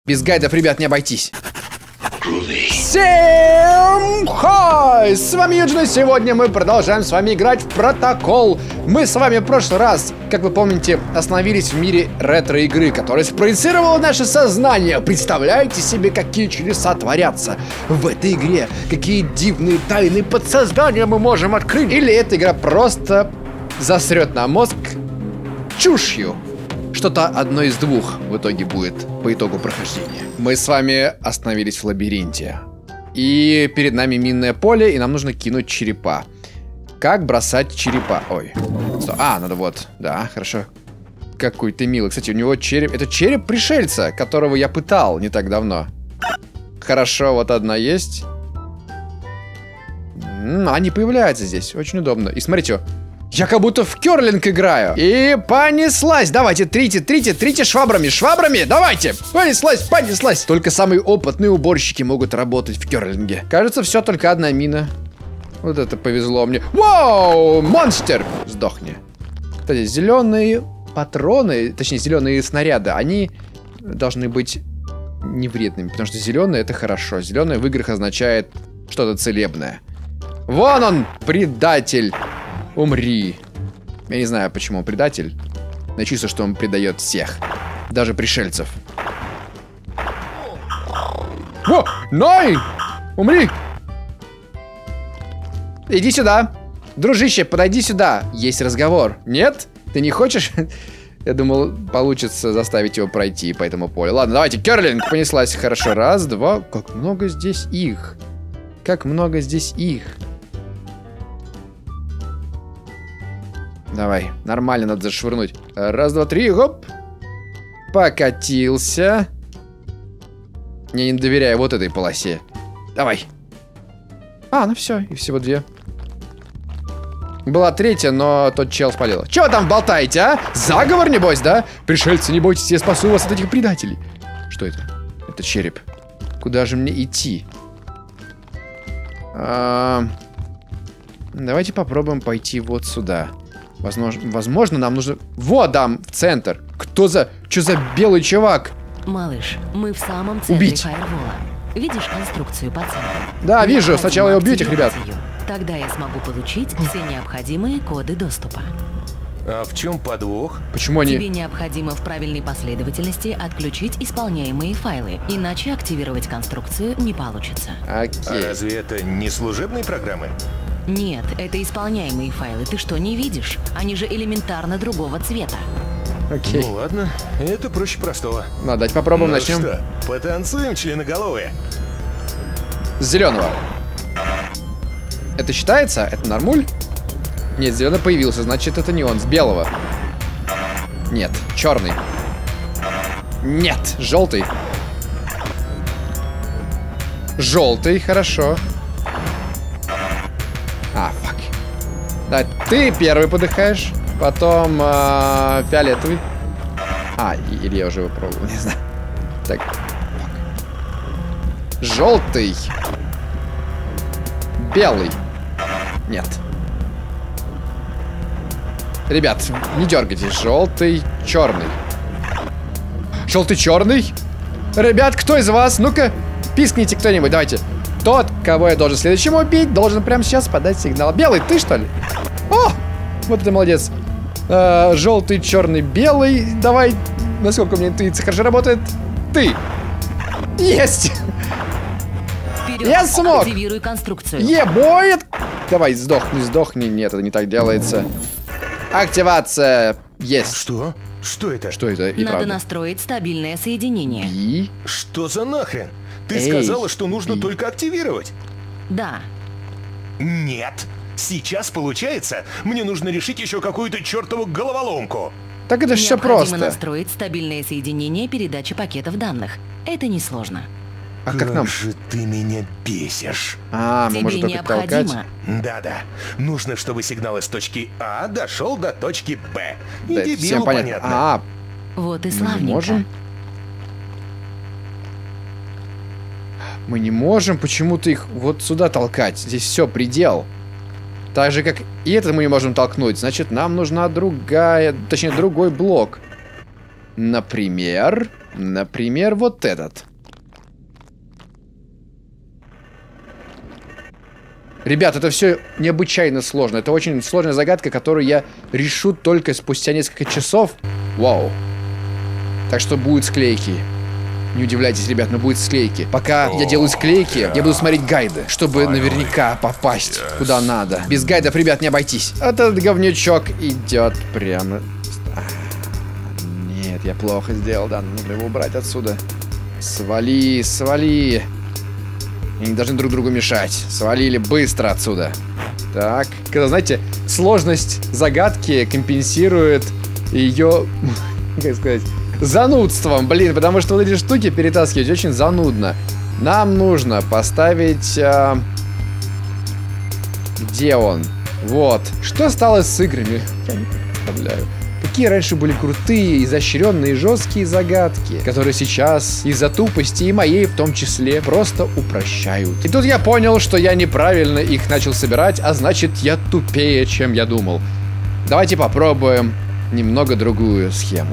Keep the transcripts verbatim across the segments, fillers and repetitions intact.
Без гайдов, ребят, не обойтись. Всем хай! С вами Юджин, и сегодня мы продолжаем с вами играть в Протокол. Мы с вами в прошлый раз, как вы помните, остановились в мире ретро-игры, которая спроецировала наше сознание. Представляете себе, какие чудеса творятся в этой игре? Какие дивные тайны подсознания мы можем открыть? Или эта игра просто засрет нам мозг чушью? Что-то одно из двух в итоге будет по итогу прохождения. Мы с вами остановились в лабиринте. И перед нами минное поле, и нам нужно кинуть черепа. Как бросать черепа? Ой. А, надо вот. Да, хорошо. Какой ты милый. Кстати, у него череп... Это череп пришельца, которого я пытал не так давно. Хорошо, вот одна есть. М-м, они появляются здесь. Очень удобно. И смотрите, я как будто в керлинг играю. И понеслась. Давайте, трите, трите, трите швабрами. Швабрами, давайте. Понеслась, понеслась. Только самые опытные уборщики могут работать в керлинге. Кажется, все, только одна мина. Вот это повезло мне. Вау, монстр. Сдохни. Кстати, зеленые патроны, точнее, зеленые снаряды, они должны быть невредными. Потому что зеленые — это хорошо. Зеленое в играх означает что-то целебное. Вон он, предатель. Умри. Я не знаю, почему он предатель. Но чувство, что он предает всех. Даже пришельцев. О! Ной! Умри! Иди сюда. Дружище, подойди сюда. Есть разговор. Нет? Ты не хочешь? Я думал, получится заставить его пройти по этому полю. Ладно, давайте, керлинг. Понеслась. Хорошо. Раз, два. Как много здесь их. Как много здесь их. Давай, нормально надо зашвырнуть. Раз, два, три, хоп. Покатился. Я не доверяю вот этой полосе. Давай. А, ну все, и всего две. Была третья, но тот чел спалил. Чего вы там болтаете, а? Заговор, небось, да? Пришельцы, не бойтесь, я спасу вас от этих предателей. Что это? Это череп. Куда же мне идти? А... Давайте попробуем пойти вот сюда. Возможно, возможно, нам нужно... Вот, дам, в центр. Кто за... Что за белый чувак? Малыш, мы в самом центре Убить. фаервола. Видишь конструкцию по центру? Да, вижу. Сначала я убью этих ребят. Ее. Тогда я смогу получить все необходимые коды доступа. А в чем подвох? Почему они... Тебе необходимо в правильной последовательности отключить исполняемые файлы, иначе активировать конструкцию не получится. Окей. А разве это не служебные программы? Нет, это исполняемые файлы. Ты что, не видишь? Они же элементарно другого цвета. Окей. Ну ладно, это проще простого. Ну, давайте попробуем, Ну начнем. что, потанцуем, членоголовые? С зеленого. Это считается? Это нормуль? Нет, зеленый появился, значит, это не он. С белого. Нет, черный. Нет, желтый. Желтый, хорошо. А, фак. Да, ты первый подыхаешь. Потом э, фиолетовый. А, или я уже его пробовал, не знаю. Так. Фак. Желтый. Белый. Нет. Ребят, не дергайтесь. Желтый, черный. Желтый, черный. Ребят, кто из вас? Ну-ка, пискните кто-нибудь, давайте. Тот, кого я должен следующим убить, должен прямо сейчас подать сигнал. Белый, ты что ли? О, вот ты молодец. А, желтый, черный, белый. Давай, насколько у меня интуиция хорошо работает. Ты. Есть. Вперед, Я смог. активируй конструкцию. Ебой. Давай, сдохни, сдохни. Нет, это не так делается. Активация. Есть. Что? Что это? Что это? И Надо правда. настроить стабильное соединение. И... Что за нахрен? Ты Эй, сказала, что нужно и- только активировать. Да. Нет. Сейчас получается, мне нужно решить еще какую-то чертову головоломку. Так это же все Необходимо просто. настроить стабильное соединение передачи пакетов данных. Это несложно. А как нам? же ты меня бесишь. А, мы Тебе можем только толкать. необходимо... Да-да. Нужно, чтобы сигнал из точки А дошел до точки Б. И Да, это дебилу всем понятно. понятно. А, Вот и мы не славненько. можем. Мы не можем почему-то их вот сюда толкать. Здесь все, предел. Так же, как и это мы не можем толкнуть. Значит, нам нужна другая, точнее, другой блок. Например... Например, вот этот. Ребят, это все необычайно сложно. Это очень сложная загадка, которую я решу только спустя несколько часов. Вау. Так что будут склейки. Не удивляйтесь, ребят, но будут склейки. Пока я делаю склейки, я буду смотреть гайды, чтобы наверняка попасть куда надо. Без гайдов, ребят, не обойтись. Этот говнючок идет прямо... Нет, я плохо сделал, да, нужно его убрать отсюда. Свали, свали. Они не должны друг другу мешать. Свалили быстро отсюда. Так, когда, знаете, сложность загадки компенсирует ее, как сказать, занудством, блин, потому что вот эти штуки перетаскивать очень занудно. Нам нужно поставить... А... Где он? Вот. Что стало с играми? Я не представляю. Какие раньше были крутые, изощренные, жесткие загадки, которые сейчас из-за тупости и моей в том числе просто упрощают. И тут я понял, что я неправильно их начал собирать, а значит я тупее, чем я думал. Давайте попробуем немного другую схему.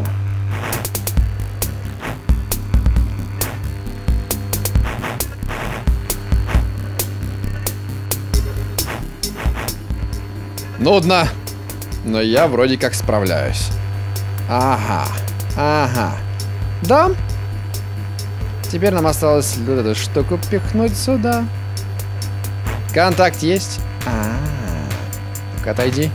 Нудно, но я вроде как справляюсь. Ага, ага. Да? Теперь нам осталось вот эту штуку пихнуть сюда. Контакт есть? А-а-а. Так, отойди.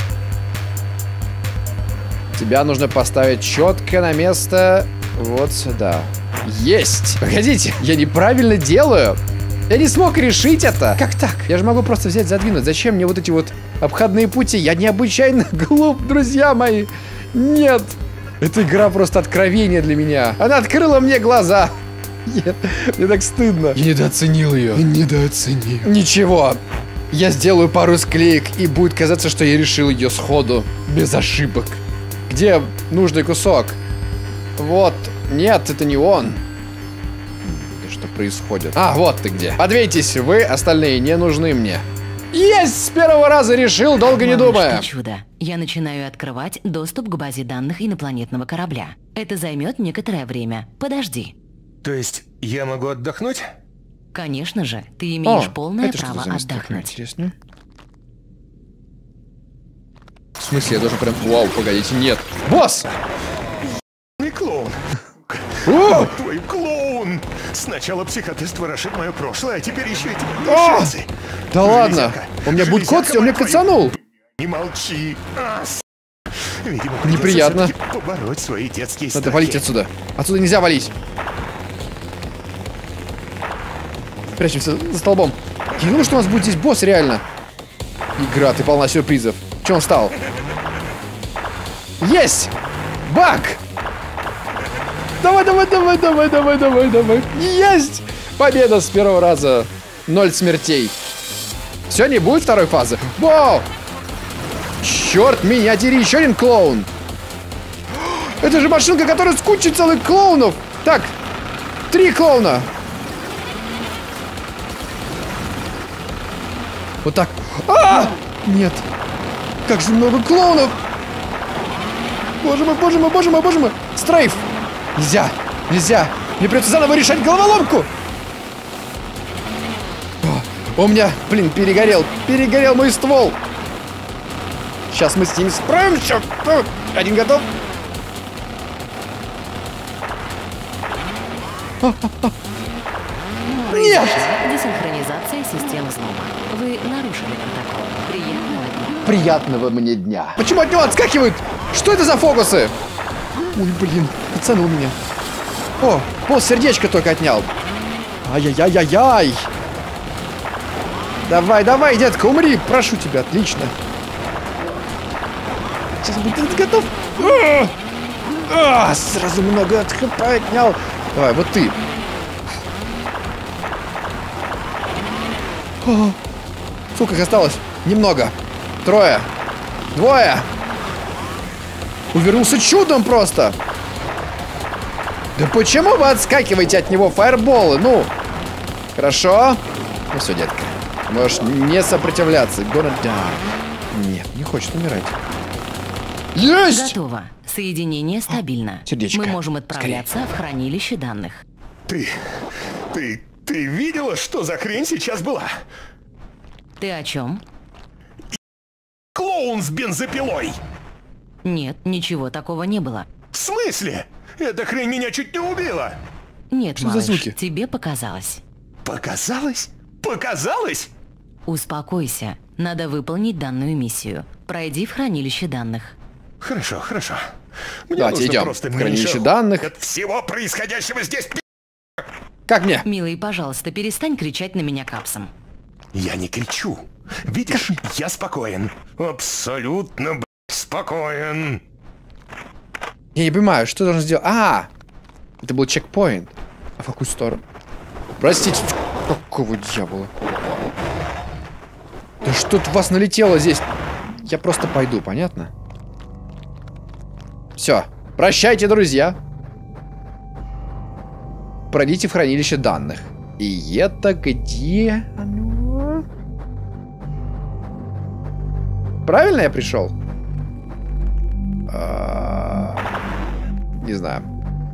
Тебя нужно поставить четко на место вот сюда. Есть! Погодите, я неправильно делаю. Я не смог решить это. Как так? Я же могу просто взять, задвинуть. Зачем мне вот эти вот обходные пути? Я необычайно глуп, друзья мои. Нет. Эта игра просто откровение для меня. Она открыла мне глаза. Нет, мне так стыдно. Я недооценил ее. Я недооценил. Ничего. Я сделаю пару склеек, и будет казаться, что я решил ее сходу. Без ошибок. Где нужный кусок? Вот. Нет, это не он. Что происходит? А, вот ты где. Подвейтесь, вы остальные не нужны мне. Есть! С первого раза решил, долго не думая. Чудо. Я начинаю открывать доступ к базе данных инопланетного корабля. Это займет некоторое время. Подожди. То есть я могу отдохнуть? Конечно же, ты имеешь О, полное это право что за место? отдохнуть. Интересно. В смысле, я должен прям... Вау, погодите, нет. Босс! Клоун. О! Твой клоун! Сначала психотест ворошит мое прошлое, а теперь еще эти О! шансы. Да ладно! У меня будет кот, он мне кацанул! Не молчи! А, с... Видимо, неприятно. Побороть свои детские страхи. Надо валить отсюда. Отсюда нельзя валить. Прячемся за столбом. Я не думаю, что у нас будет здесь босс, реально. Игра, ты полна сюрпризов. Че он встал? Есть! Бак! Давай, давай, давай, давай, давай, давай, давай. Есть! Победа с первого раза. Ноль смертей. Все, не будет второй фазы. Вау! Черт меня дери, еще один клоун. Это же машинка, которая с кучей целых клоунов. Так, три клоуна. Вот так. А! Нет. Как же много клоунов. Боже мой, боже мой, боже мой, боже мой. Стрейф. Нельзя, нельзя. Мне придется заново решать головоломку. О, у меня, блин, перегорел. Перегорел мой ствол. Сейчас мы с ними справимся. Один готов. Нет! Десинхронизация систем взлома. Вы нарушили протокол. Приятного дня. Приятного мне дня. Почему от него отскакивают? Что это за фокусы? Ой, блин, пацанул меня. О, пол сердечко только отнял. Ай-яй-яй-яй-яй. Давай, давай, детка, умри, прошу тебя, отлично. Сейчас будет готов. А, а, сразу много от хп отнял. Давай, вот ты. О, сколько их осталось? Немного. Трое. Двое. Увернулся чудом просто. Да почему вы отскакиваете от него, фаерболы? Ну, хорошо. Ну все, детка. Можешь не сопротивляться. Gonna die. Нет, не хочет умирать. Есть! Готово. Соединение стабильно. Сердечко. Мы можем отправляться Скорее. в хранилище данных. Ты... ты... ты видела, что за хрень сейчас была? Ты о чем? Клоун с бензопилой! Нет, ничего такого не было. В смысле? Эта хрень меня чуть не убила! Нет, что малыш, за звуки? тебе показалось. Показалось? Показалось? Успокойся. Надо выполнить данную миссию. Пройди в хранилище данных. Хорошо, хорошо. Мне Давайте нужно идем просто в хранилище меньше данных. от всего происходящего здесь. Как мне? Милый, пожалуйста, перестань кричать на меня капсом. Я не кричу. Видишь, я спокоен. Абсолютно, блядь, спокоен. Я не понимаю, что должен сделать. А, это был чекпоинт. А в какую сторону? Простите, какого дьявола? Да что тут вас налетело здесь? Я просто пойду, понятно? Все, прощайте, друзья. Пройдите в хранилище данных. И это где оно? Правильно я пришел? А, не знаю.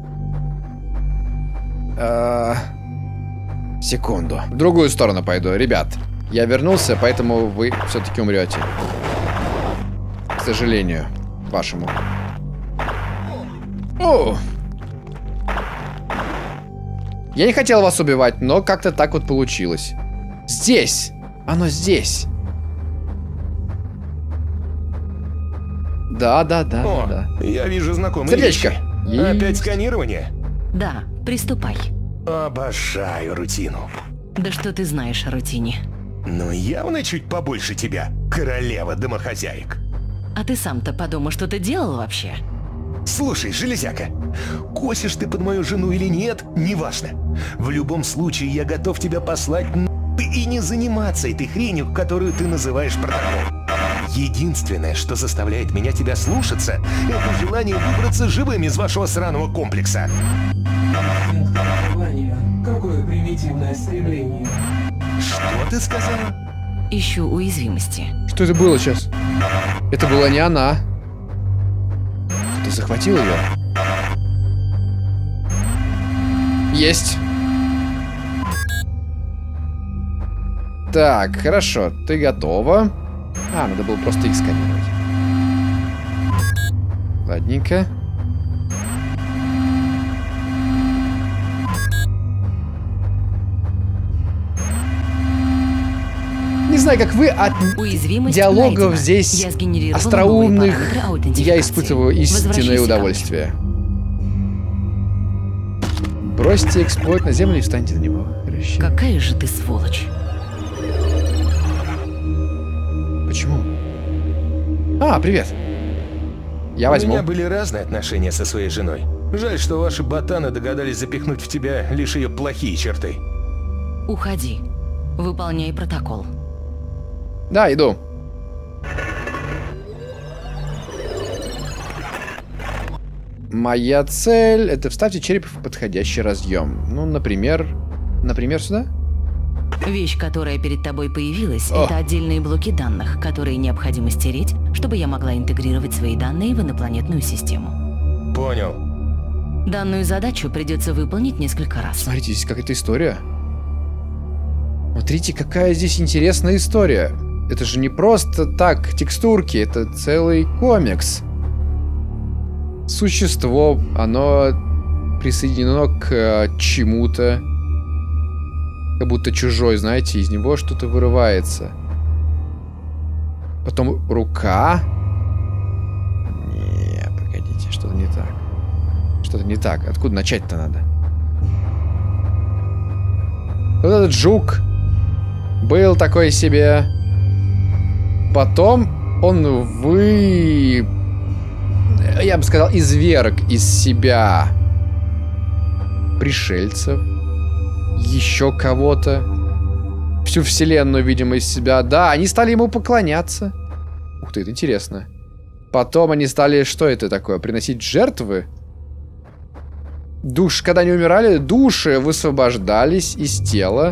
А, секунду. В другую сторону пойду, ребят. Я вернулся, поэтому вы все-таки умрете. К сожалению, вашему. О! Я не хотел вас убивать, но как-то так вот получилось. Здесь! Оно здесь! Да, да, да, О, да, да. Я вижу знакомые Сердечко. вещи. Опять сканирование? Да, приступай. Обожаю рутину. Да что ты знаешь о рутине? Но явно чуть побольше тебя, королева домохозяек. А ты сам-то подумай, что ты делал вообще? Слушай, железяка, косишь ты под мою жену или нет, неважно. В любом случае я готов тебя послать нахуй и не заниматься этой хренью, которую ты называешь протоколом. Единственное, что заставляет меня тебя слушаться, это желание выбраться живым из вашего сраного комплекса. Какое примитивное стремление. Что ты сказала? Ищу уязвимости. Что это было сейчас? Это была не она. Кто-то захватил ее. Есть. Так, хорошо. Ты готова? А, надо было просто их сканировать. Ладненько. Не знаю, как вы, от Уязвимость диалогов найдена. здесь Я сгенерировала остроумных, новые параметры аутентификации. я испытываю истинное Возвращайся удовольствие. Бросьте эксплойт на землю и встаньте на него. Хорошо. Какая же ты сволочь. Почему? А, привет. Я У возьму. меня были разные отношения со своей женой. Жаль, что ваши ботаны догадались запихнуть в тебя лишь ее плохие черты. Уходи. Выполняй протокол. Да, иду. Моя цель — это вставьте череп в подходящий разъем. Ну, например... Например, сюда? Вещь, которая перед тобой появилась, О. это отдельные блоки данных, которые необходимо стереть, чтобы я могла интегрировать свои данные в инопланетную систему. Понял. Данную задачу придется выполнить несколько раз. Смотрите, здесь какая-то история. Смотрите, какая здесь интересная история. Это же не просто так текстурки, это целый комикс. Существо, оно присоединено к э, чему-то. Как будто чужой, знаете, из него что-то вырывается. Потом рука. Не, погодите, что-то не так. Что-то не так. Откуда начать-то надо? Вот этот жук был такой себе. Потом он вы... Я бы сказал, изверг из себя пришельцев. Еще кого-то. Всю вселенную, видимо, из себя. Да, они стали ему поклоняться. Ух ты, это интересно. Потом они стали... Что это такое? Приносить жертвы? Душ, когда они умирали, души высвобождались из тела.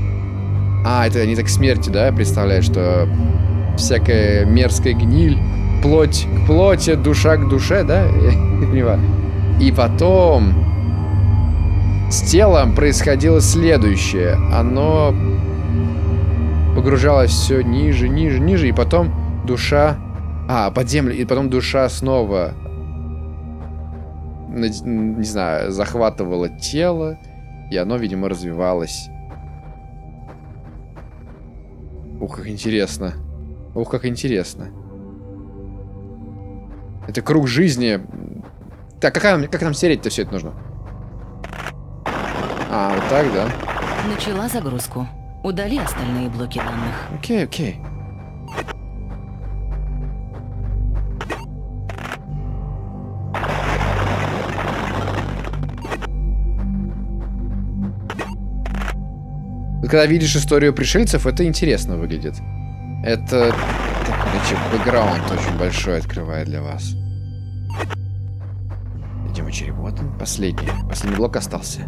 А, это они так к смерти, да, представляют, что всякая мерзкая гниль плоть к плоти, душа к душе, да? Я не понимаю. И потом с телом происходило следующее. Оно погружалось все ниже, ниже, ниже, и потом душа... А, под землю, и потом душа снова, не знаю, захватывала тело, и оно, видимо, развивалось. Ух, как интересно. Ух, как интересно. Это круг жизни. Так, как нам, как нам стереть-то все это нужно? А, вот так, да? Начала загрузку. Удали остальные блоки данных. Окей, окей. Когда видишь историю пришельцев, это интересно выглядит. Это... Значит, бэкграунд очень большой открывает для вас. Видимо, череп. Вот он, последний. Последний блок остался.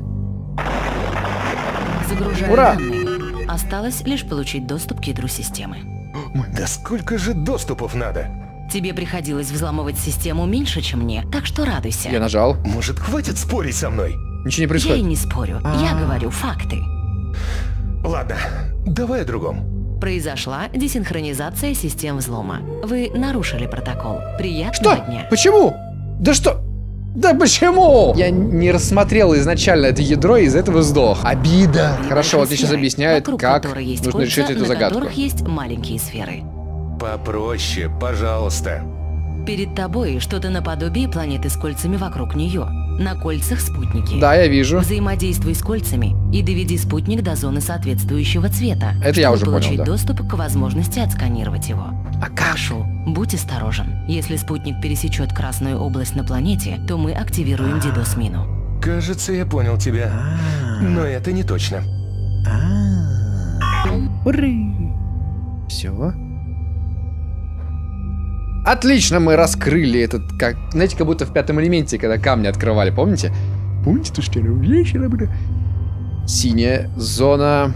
Загружаю Ура! данные. Осталось лишь получить доступ к ядру системы. Да сколько же доступов надо? Тебе приходилось взламывать систему меньше, чем мне, так что радуйся. Я нажал. Может, хватит спорить со мной? Ничего не Я и происходит. не спорю. А-а-а. Я говорю факты. Ладно, давай о другом. Произошла десинхронизация систем взлома. Вы нарушили протокол. Приятного Что? дня. Почему? Да что? Да почему? Я не рассмотрел изначально это ядро и из-за этого сдох. Обида. Хорошо, вот мне сейчас Сферы, объясняют, вокруг как которой есть нужно кольца, решить эту на загадку. которых есть маленькие сферы. Попроще, пожалуйста. Перед тобой что-то наподобие планеты с кольцами вокруг нее. На кольцах спутники. Да, я вижу. Взаимодействуй с кольцами и доведи спутник до зоны соответствующего цвета. Это чтобы я уже понял, получить да. доступ к возможности отсканировать его. А как? Прошу, будь осторожен. Если спутник пересечет красную область на планете, то мы активируем дидос-мину. Кажется, я понял тебя. Но это не точно. Все. Отлично, мы раскрыли этот, как, знаете, как будто в Пятом элементе, когда камни открывали, помните? Помните, то что вечером было? Синяя зона.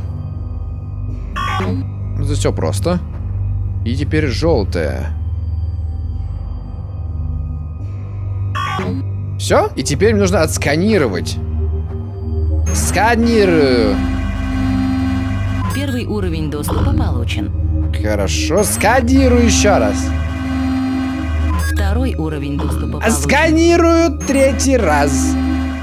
Это все просто. И теперь желтая. Все? И теперь мне нужно отсканировать. Сканирую. Первый уровень доступа получен. Хорошо, сканирую еще раз. Второй уровень доступа получен. Сканирую третий раз.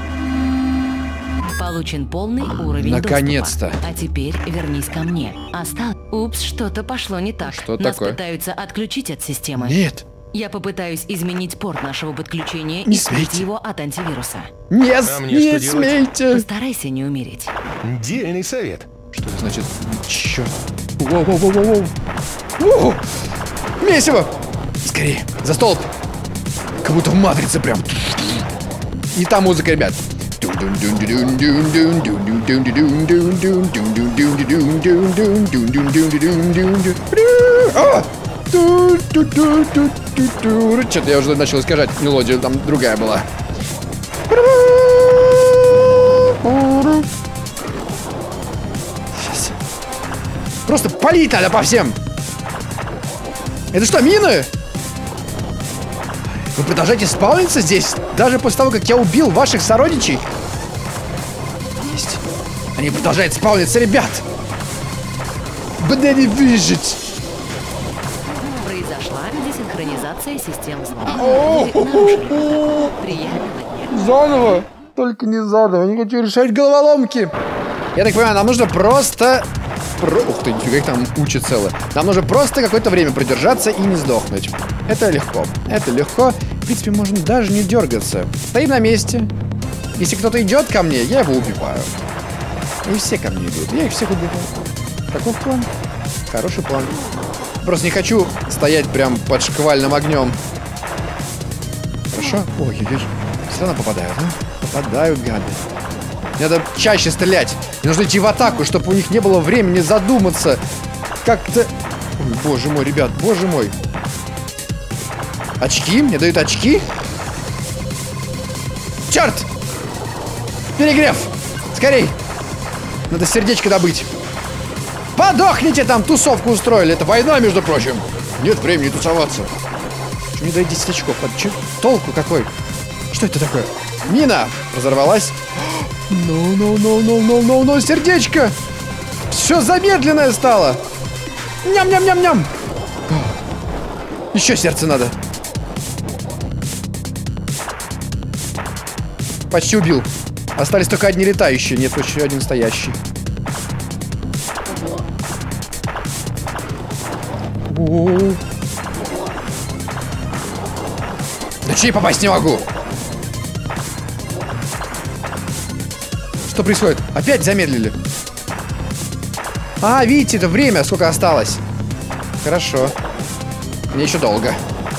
Получен полный уровень Наконец-то. доступа. А теперь вернись ко мне. Остал... Упс, что-то пошло не так. Что Нас такое? пытаются отключить от системы. Нет. Я попытаюсь изменить порт нашего подключения Не и скрыть смейте. его от антивируса. Не, А мне не что делать? смейте. Постарайся не умереть. Дельный совет. Что это значит? Черт. Воу-воу-воу-воу. Воу. Месиво. Скорее, за столб. Как будто в матрице прям. И там музыка, ребят. Что-то я уже начал искажать мелодию, там другая была. Сейчас. Просто палить надо по всем. Это что, мины? Вы продолжаете спауниться здесь, даже после того, как я убил ваших сородичей? Есть. Они продолжают спауниться, ребят. Мне не выжить. Произошла десинхронизация систем взлома. Вы нарушили протокол. Приятного дня. Заново. Только не заново. Не хочу решать головоломки. Я так понимаю, нам нужно просто... Про... Ух ты, нифига их там куча целая. Нам нужно просто какое-то время продержаться и не сдохнуть. Это легко. Это легко. В принципе, можно даже не дергаться. Стоим на месте. Если кто-то идет ко мне, я его убиваю. И все ко мне идут. Я их всех убиваю. Каков план? Хороший план. Просто не хочу стоять прям под шквальным огнем. Хорошо? Ой, я вижу. Все равно попадают, а? Попадают, гады. Мне надо чаще стрелять. Мне нужно идти в атаку, чтобы у них не было времени задуматься. Как-то... Ой, боже мой, ребят, боже мой. Очки? Мне дают очки? Черт! Перегрев! Скорей! Надо сердечко добыть. Подохните там, тусовку устроили. Это война, между прочим. Нет времени тусоваться. Мне дают десять очков. А чё? Толку какой? Что это такое? Мина! Разорвалась. Ну, ну, ну, ну, ну, ну, ну, сердечко! Все замедленное стало! Ням-ням-ням-ням! Еще сердце надо. Почти убил. Остались только одни летающие. Нет, еще один стоящий. О-о-о. Да че я попасть не могу? Что происходит? Опять замедлили. А, видите, это время, сколько осталось. Хорошо. Мне еще долго.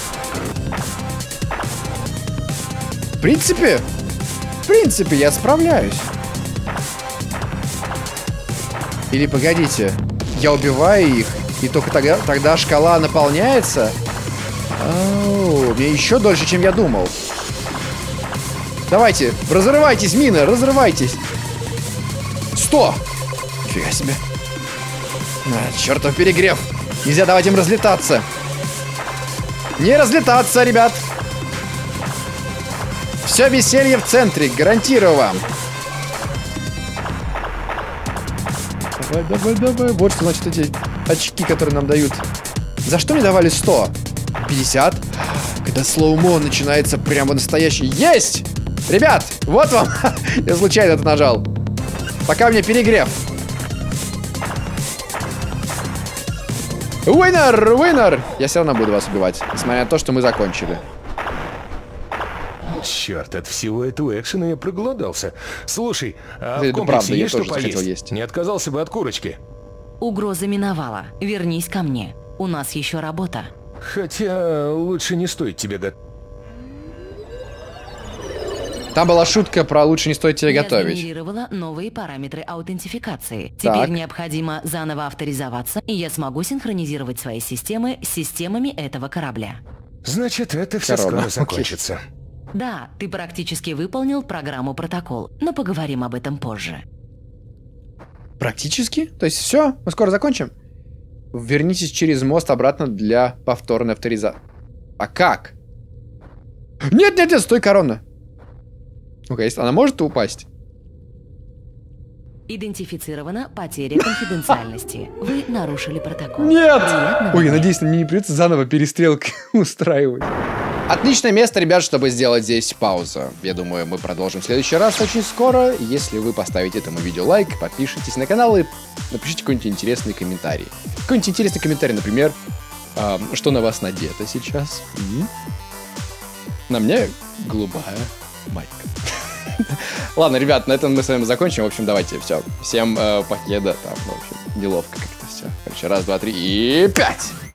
В принципе, в принципе, я справляюсь. Или погодите, я убиваю их, и только тогда, тогда шкала наполняется? Оу, мне еще дольше, чем я думал. Давайте, разрывайтесь, мины, разрывайтесь. Сто! Нифига себе. А, чертов перегрев. Нельзя давать им разлетаться. Не разлетаться, ребят. Все веселье в центре, гарантирую вам. Давай, давай, давай. Вот что значит эти очки, которые нам дают. За что мне давали сто? пятьдесят? Когда слоумо начинается прямо настоящий. Есть! Ребят, вот вам. Я случайно это нажал. Пока у меня перегрев. Уиннер, уиннер! Я все равно буду вас убивать, несмотря на то, что мы закончили. Черт, от всего этого экшена я проголодался. Слушай, а Это в комплексе правда, я есть что тоже захотел поесть? есть. Не отказался бы от курочки. Угроза миновала. Вернись ко мне. У нас еще работа. Хотя лучше не стоит тебе готовить. Там была шутка про лучше не стоит тебе Я готовить. сгенерировала новые параметры аутентификации. Так. Теперь необходимо заново авторизоваться, и я смогу синхронизировать свои системы с системами этого корабля. Значит, это все Корона, скоро окей. закончится. Да, ты практически выполнил программу протокол, но поговорим об этом позже. Практически? То есть все, мы скоро закончим? Вернитесь через мост обратно для повторной авторизации. А как? Нет, нет, нет, стой, корона. Ну-ка, если она может упасть? Идентифицирована потеря конфиденциальности. Вы нарушили протокол. Нет! Приятного Ой, дня. надеюсь, мне не придется заново перестрелки устраивать. Отличное место, ребят, чтобы сделать здесь паузу. Я думаю, мы продолжим в следующий раз очень скоро. Если вы поставите этому видео лайк, подпишитесь на канал и напишите какой-нибудь интересный комментарий. Какой-нибудь интересный комментарий, например, э, что на вас надето сейчас? М? На мне голубая майка. Ладно, ребят, на этом мы с вами закончим. В общем, давайте, все. Всем э, покеда, там, в общем, деловка как-то все. Короче, раз, два, три и пять!